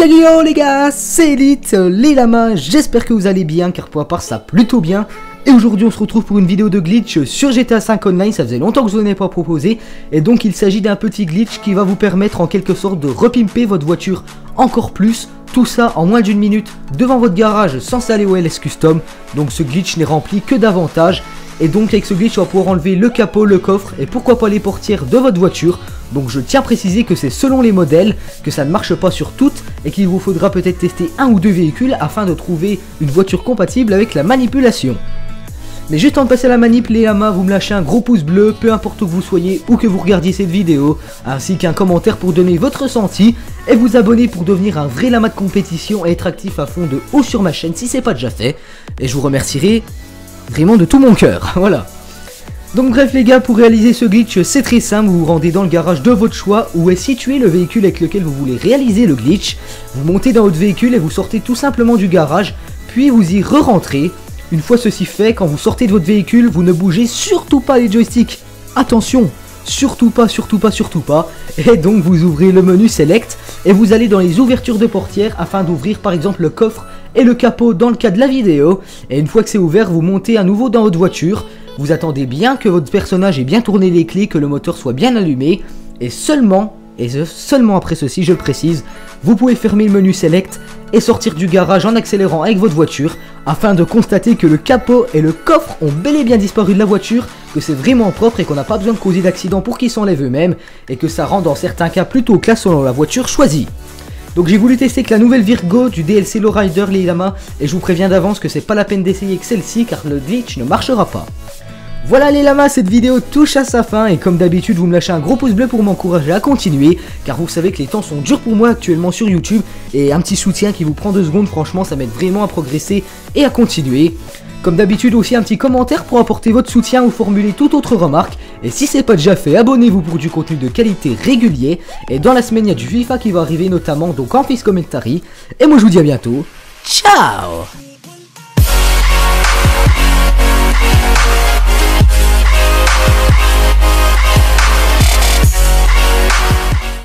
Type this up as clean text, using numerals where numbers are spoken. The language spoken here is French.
Yo les gars, c'est Elite, les lamas, j'espère que vous allez bien car pour ma part ça plutôt bien. Et aujourd'hui on se retrouve pour une vidéo de glitch sur GTA 5 Online, ça faisait longtemps que je vous en ai pas proposé. Et donc il s'agit d'un petit glitch qui va vous permettre en quelque sorte de repimper votre voiture encore plus. Tout ça en moins d'une minute devant votre garage sans aller au LS Custom. Donc ce glitch n'est rempli que d'avantages. Et donc avec ce glitch on va pouvoir enlever le capot, le coffre et pourquoi pas les portières de votre voiture. Donc je tiens à préciser que c'est selon les modèles, que ça ne marche pas sur toutes et qu'il vous faudra peut-être tester un ou deux véhicules afin de trouver une voiture compatible avec la manipulation. Mais juste avant de passer à la manip, les lamas, vous me lâchez un gros pouce bleu, peu importe où que vous soyez ou que vous regardiez cette vidéo, ainsi qu'un commentaire pour donner votre ressenti, et vous abonner pour devenir un vrai lama de compétition et être actif à fond de haut sur ma chaîne si c'est pas déjà fait, et je vous remercierai vraiment de tout mon cœur, voilà. Donc bref les gars, pour réaliser ce glitch c'est très simple, vous vous rendez dans le garage de votre choix où est situé le véhicule avec lequel vous voulez réaliser le glitch, vous montez dans votre véhicule et vous sortez tout simplement du garage, puis vous y re-rentrez. Une fois ceci fait, quand vous sortez de votre véhicule, vous ne bougez surtout pas les joysticks. Attention, surtout pas. Et donc vous ouvrez le menu Select et vous allez dans les ouvertures de portières afin d'ouvrir par exemple le coffre et le capot dans le cas de la vidéo. Et une fois que c'est ouvert, vous montez à nouveau dans votre voiture. Vous attendez bien que votre personnage ait bien tourné les clés, que le moteur soit bien allumé. Et seulement après ceci, je le précise, vous pouvez fermer le menu Select et sortir du garage en accélérant avec votre voiture afin de constater que le capot et le coffre ont bel et bien disparu de la voiture, que c'est vraiment propre et qu'on n'a pas besoin de causer d'accident pour qu'ils s'enlèvent eux-mêmes et que ça rend dans certains cas plutôt classe selon la voiture choisie. Donc j'ai voulu tester avec la nouvelle Virgo du DLC Lowrider les lamas et je vous préviens d'avance que c'est pas la peine d'essayer avec celle-ci car le glitch ne marchera pas. Voilà les lamas, cette vidéo touche à sa fin et comme d'habitude vous me lâchez un gros pouce bleu pour m'encourager à continuer car vous savez que les temps sont durs pour moi actuellement sur YouTube et un petit soutien qui vous prend 2 secondes, franchement ça m'aide vraiment à progresser et à continuer. Comme d'habitude aussi un petit commentaire pour apporter votre soutien ou formuler toute autre remarque et si c'est pas déjà fait, abonnez-vous pour du contenu de qualité régulier et dans la semaine il y a du FIFA qui va arriver notamment donc en Fist Commentary et moi je vous dis à bientôt, ciao.